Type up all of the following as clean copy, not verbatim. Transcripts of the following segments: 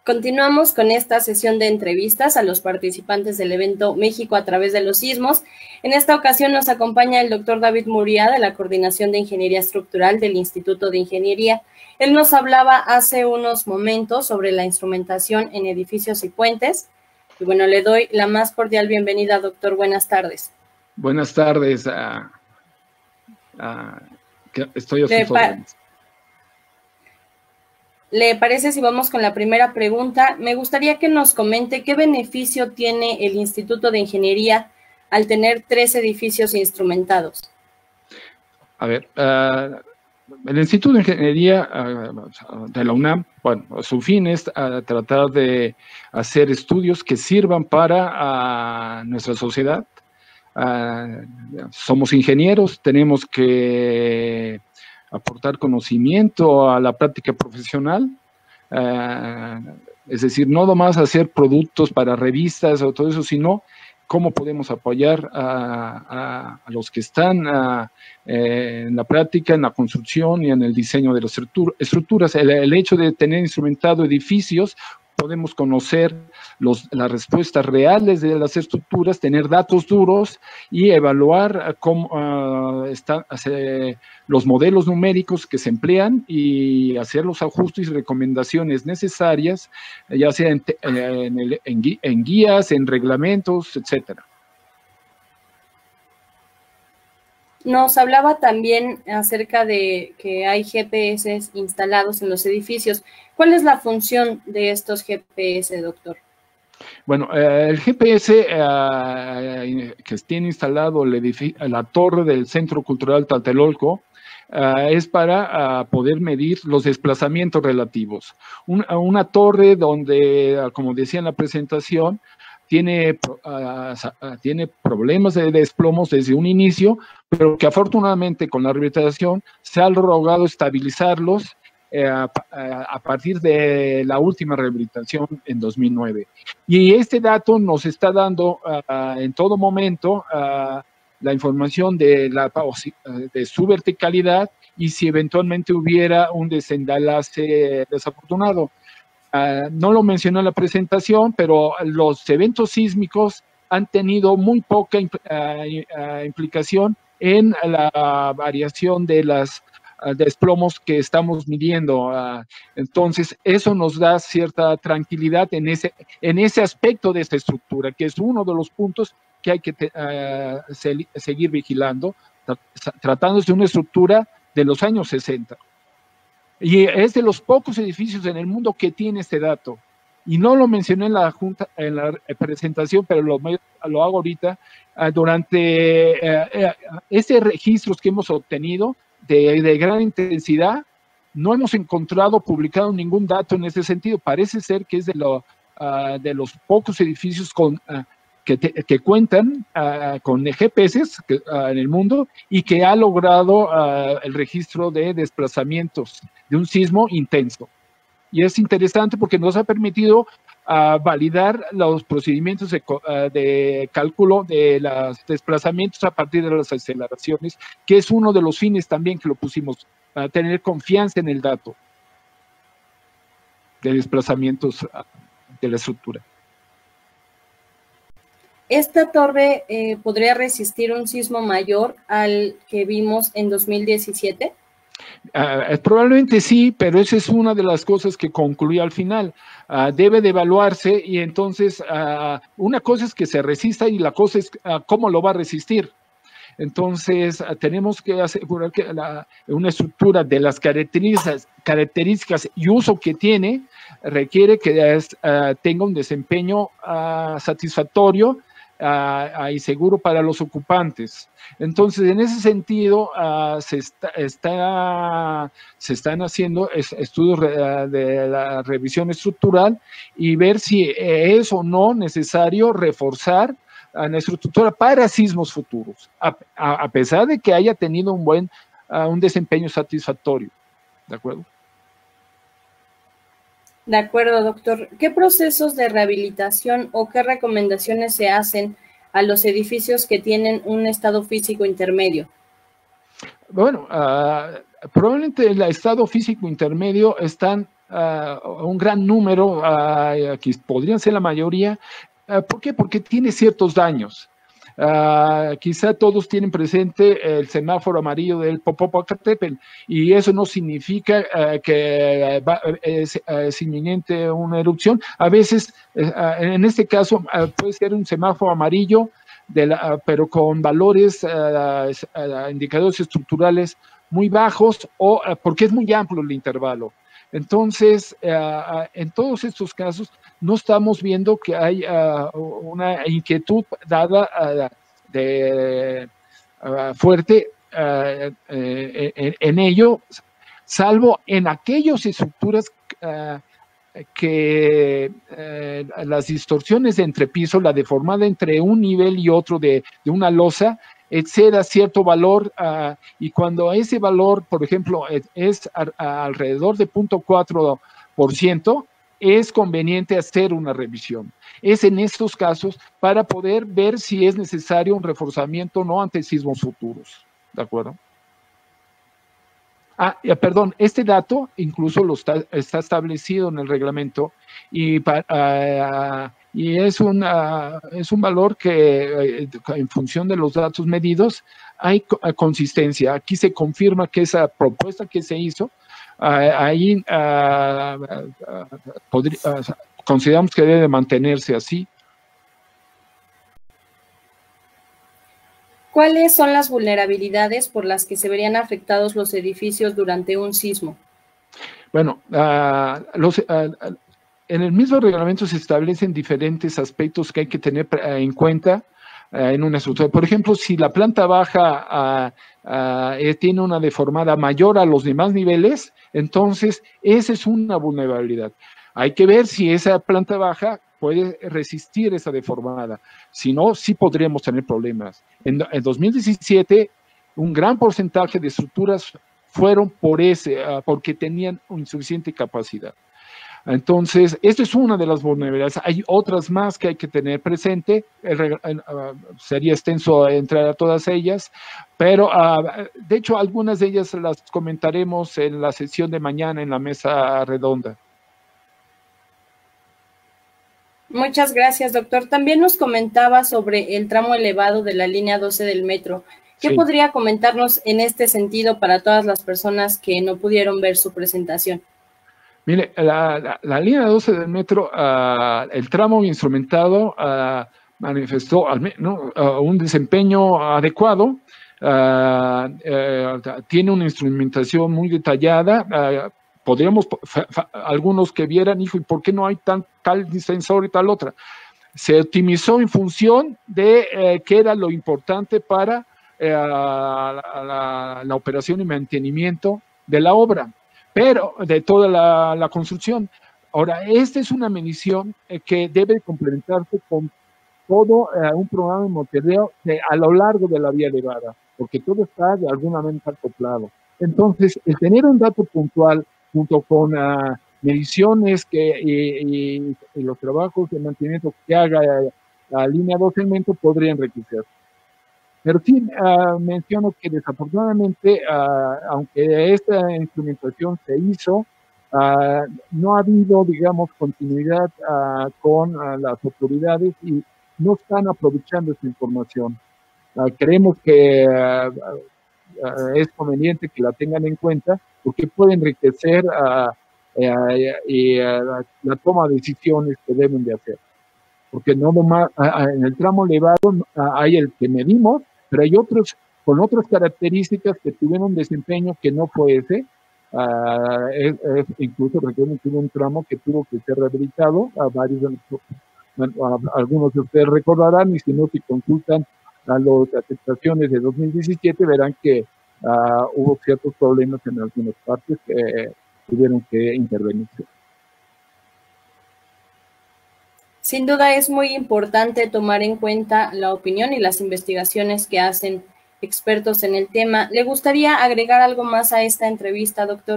Continuamos con esta sesión de entrevistas a los participantes del evento México a través de los sismos. En esta ocasión nos acompaña el doctor David Murguía de la Coordinación de Ingeniería Estructural del Instituto de Ingeniería. Él nos hablaba hace unos momentos sobre la instrumentación en edificios y puentes. Y bueno, le doy la más cordial bienvenida, doctor. Buenas tardes. Buenas tardes. Estoy a sus órdenes. ¿Le parece si vamos con la primera pregunta? Me gustaría que nos comente qué beneficio tiene el Instituto de Ingeniería al tener 3 edificios instrumentados. A ver, el Instituto de Ingeniería de la UNAM, bueno, su fin es tratar de hacer estudios que sirvan para nuestra sociedad. Somos ingenieros, tenemos que aportar conocimiento a la práctica profesional, es decir, no nomás hacer productos para revistas o todo eso, sino cómo podemos apoyar a los que están en la práctica, en la construcción y en el diseño de las estructuras. El hecho de tener instrumentado edificios, podemos conocer las respuestas reales de las estructuras, tener datos duros y evaluar cómo están los modelos numéricos que se emplean y hacer los ajustes y recomendaciones necesarias, ya sea en guías, en reglamentos, etcétera. Nos hablaba también acerca de que hay GPS instalados en los edificios. ¿Cuál es la función de estos GPS, doctor? Bueno, el GPS que tiene instalado la torre del Centro Cultural Tlatelolco es para poder medir los desplazamientos relativos. Una torre donde, como decía en la presentación, tiene problemas de desplomos desde un inicio, pero que afortunadamente con la rehabilitación se ha logrado estabilizarlos a partir de la última rehabilitación en 2009. Y este dato nos está dando en todo momento la información de su verticalidad y si eventualmente hubiera un desenlace desafortunado. No lo mencioné en la presentación, pero los eventos sísmicos han tenido muy poca implicación en la variación de las desplomos que estamos midiendo. Entonces, eso nos da cierta tranquilidad en ese aspecto de esta estructura, que es uno de los puntos que hay que seguir vigilando, tratándose de una estructura de los años 60. Y es de los pocos edificios en el mundo que tiene este dato. Y no lo mencioné en la presentación, pero lo hago ahorita. Durante estos registros que hemos obtenido de gran intensidad, no hemos encontrado publicado ningún dato en ese sentido. Parece ser que es de los pocos edificios que cuentan con GPS en el mundo y que ha logrado el registro de desplazamientos de un sismo intenso. Y es interesante porque nos ha permitido validar los procedimientos de cálculo de los desplazamientos a partir de las aceleraciones, que es uno de los fines también que lo pusimos, para tener confianza en el dato de desplazamientos de la estructura. ¿Esta torre podría resistir un sismo mayor al que vimos en 2017? Probablemente sí, pero esa es una de las cosas que concluí al final. Debe de evaluarse y entonces una cosa es que se resista y la cosa es cómo lo va a resistir. Entonces tenemos que asegurar que una estructura de las características y uso que tiene requiere que tenga un desempeño satisfactorio y seguro para los ocupantes. Entonces, en ese sentido, se están haciendo estudios de la revisión estructural y ver si es o no necesario reforzar a nuestra estructura para sismos futuros, a pesar de que haya tenido un desempeño satisfactorio. ¿De acuerdo? De acuerdo, doctor. ¿Qué procesos de rehabilitación o qué recomendaciones se hacen a los edificios que tienen un estado físico intermedio? Bueno, probablemente el estado físico intermedio están un gran número, que podrían ser la mayoría. ¿Por qué? Porque tiene ciertos daños. Quizá todos tienen presente el semáforo amarillo del Popocatépetl, y eso no significa que es inminente una erupción. A veces, en este caso, puede ser un semáforo amarillo, pero con valores, indicadores estructurales muy bajos, o porque es muy amplio el intervalo. Entonces, en todos estos casos, no estamos viendo que hay una inquietud dada fuerte en ello, salvo en aquellas estructuras que las distorsiones de entrepiso, la deformada entre un nivel y otro de una losa, exceda cierto valor, y cuando ese valor, por ejemplo, es alrededor de 0.4%, es conveniente hacer una revisión. Es en estos casos para poder ver si es necesario un reforzamiento o no ante sismos futuros. ¿De acuerdo? Perdón, este dato incluso está establecido en el reglamento, y es un valor que, en función de los datos medidos, hay consistencia. Aquí se confirma que esa propuesta que se hizo, ahí consideramos que debe mantenerse así. ¿Cuáles son las vulnerabilidades por las que se verían afectados los edificios durante un sismo? Bueno, en el mismo reglamento se establecen diferentes aspectos que hay que tener en cuenta en una estructura. Por ejemplo, si la planta baja tiene una deformada mayor a los demás niveles, entonces esa es una vulnerabilidad. Hay que ver si esa planta baja puede resistir esa deformada. Si no, sí podríamos tener problemas. En 2017, un gran porcentaje de estructuras fueron porque tenían insuficiente capacidad. Entonces, esta es una de las vulnerabilidades. Hay otras más que hay que tener presente. Sería extenso entrar a todas ellas, pero de hecho algunas de ellas las comentaremos en la sesión de mañana en la mesa redonda. Muchas gracias, doctor. También nos comentaba sobre el tramo elevado de la línea 12 del metro. ¿Qué Sí. podría comentarnos en este sentido para todas las personas que no pudieron ver su presentación? Mire, la línea 12 del metro, el tramo instrumentado manifestó un desempeño adecuado, tiene una instrumentación muy detallada. Podríamos, algunos que vieran, hijo, ¿y por qué no hay tal sensor y tal otra? Se optimizó en función de qué era lo importante para la operación y mantenimiento de la obra, pero de toda la construcción. Ahora, esta es una medición que debe complementarse con todo un programa de monitoreo a lo largo de la vía elevada, porque todo está de alguna manera acoplado. Entonces, el tener un dato puntual junto con mediciones y los trabajos de mantenimiento que haga la línea 2 segmento podría enriquecer. Pero sí menciono que desafortunadamente, aunque esta instrumentación se hizo, no ha habido, digamos, continuidad con las autoridades y no están aprovechando esta información. Creemos que es conveniente que la tengan en cuenta porque puede enriquecer la toma de decisiones que deben de hacer. Porque no nomás, en el tramo elevado hay el que medimos, pero hay otros con otras características que tuvieron desempeño que no fue ese. Incluso recuerden que hubo un tramo que tuvo que ser rehabilitado, algunos de ustedes recordarán, y si no, si consultan a las aceptaciones de 2017, verán que hubo ciertos problemas en algunas partes que tuvieron que intervenir. Sin duda es muy importante tomar en cuenta la opinión y las investigaciones que hacen expertos en el tema. ¿Le gustaría agregar algo más a esta entrevista, doctor?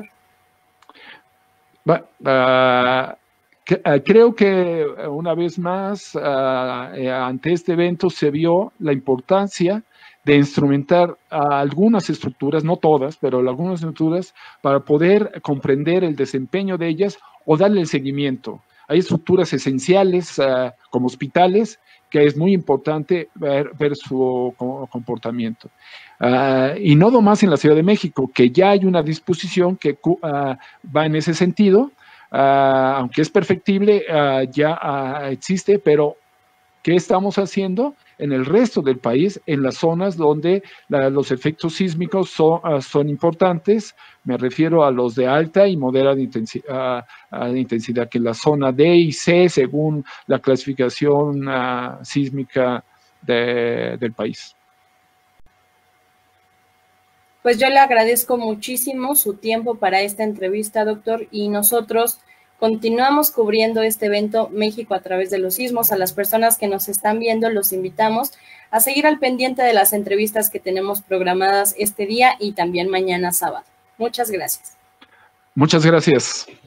Creo que una vez más ante este evento se vio la importancia de instrumentar a algunas estructuras, no todas, pero algunas estructuras, para poder comprender el desempeño de ellas o darle el seguimiento. Hay estructuras esenciales como hospitales, que es muy importante ver su comportamiento. Y no nomás en la Ciudad de México, que ya hay una disposición que va en ese sentido, aunque es perfectible, ya existe, pero ¿qué estamos haciendo en el resto del país, en las zonas donde los efectos sísmicos son importantes? Me refiero a los de alta y moderada intensidad, que la zona D y C, según la clasificación sísmica del país. Pues yo le agradezco muchísimo su tiempo para esta entrevista, doctor, y nosotros continuamos cubriendo este evento México a través de los sismos. A las personas que nos están viendo, los invitamos a seguir al pendiente de las entrevistas que tenemos programadas este día y también mañana sábado. Muchas gracias. Muchas gracias.